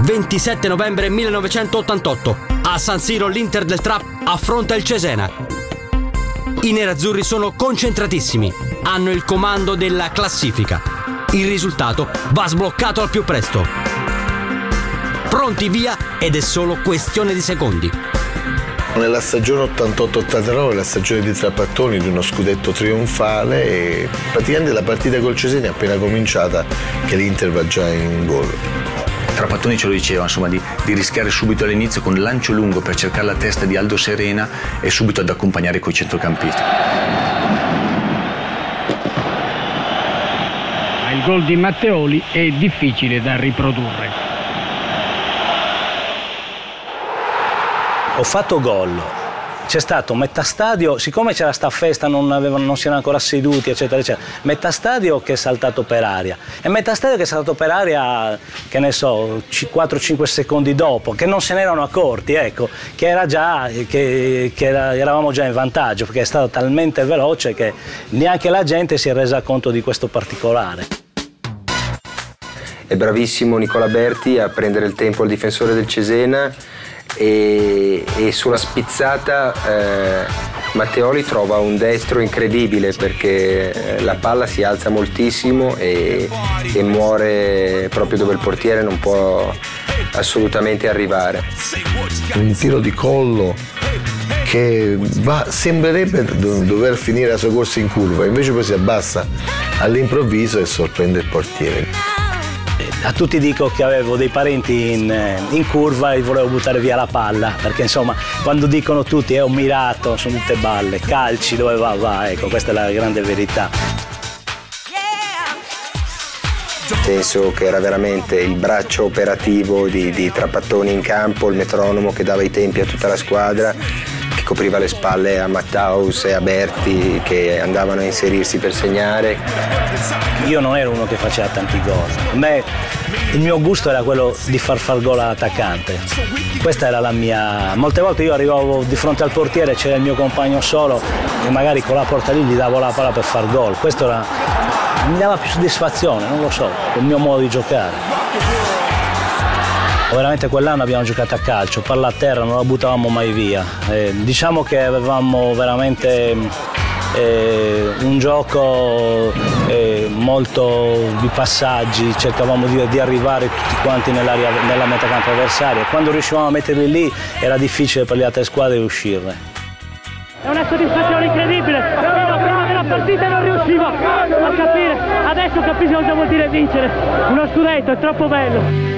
27 novembre 1988. A San Siro l'Inter del Trap affronta il Cesena. I nerazzurri sono concentratissimi, hanno il comando della classifica. Il risultato va sbloccato al più presto. Pronti via ed è solo questione di secondi. Nella stagione 88-89, la stagione di Trapattoni, di uno scudetto trionfale, e praticamente la partita col Cesena è appena cominciata che l'Inter va già in gol. Trapattoni ce lo diceva, insomma, di rischiare subito all'inizio con il lancio lungo per cercare la testa di Aldo Serena e subito ad accompagnare coi centrocampisti. Il gol di Matteoli è difficile da riprodurre. Ho fatto gol, c'è stato metà stadio, siccome c'era sta festa, non si erano ancora seduti, eccetera, eccetera, metà stadio che è saltato per aria e metà stadio che è saltato per aria, che ne so, 4-5 secondi dopo, che non se ne erano accorti, ecco, che era già, eravamo già in vantaggio, perché è stato talmente veloce che neanche la gente si è resa conto di questo particolare. È bravissimo Nicola Berti a prendere il tempo al difensore del Cesena e sulla spizzata Matteoli trova un destro incredibile, perché la palla si alza moltissimo e muore proprio dove il portiere non può assolutamente arrivare. Un tiro di collo che sembrerebbe dover finire la sua corsa in curva, invece poi si abbassa all'improvviso e sorprende il portiere. A tutti dico che avevo dei parenti in curva e volevo buttare via la palla, perché insomma quando dicono tutti è un mirato, sono tutte balle, calci, dove va, ecco, questa è la grande verità. Penso che era veramente il braccio operativo di Trapattoni in campo, il metronomo che dava i tempi a tutta la squadra, che copriva le spalle a Matthaus e a Berti, che andavano a inserirsi per segnare. Io non ero uno che faceva tanti gol, il mio gusto era quello di far gol all'attaccante. Questa era la mia. Molte volte io arrivavo di fronte al portiere, c'era il mio compagno solo e magari con la porta lì gli davo la palla per far gol. Questo mi dava più soddisfazione, non lo so, il mio modo di giocare. Veramente quell'anno abbiamo giocato a calcio, palla a terra, non la buttavamo mai via. Diciamo che avevamo veramente un gioco molto di passaggi, cercavamo di arrivare tutti quanti nella metacampo avversaria. Quando riuscivamo a metterli lì era difficile per le altre squadre uscirne. È una soddisfazione incredibile, prima della partita non riuscivo a capire, adesso capisco cosa vuol dire vincere, uno scudetto è troppo bello.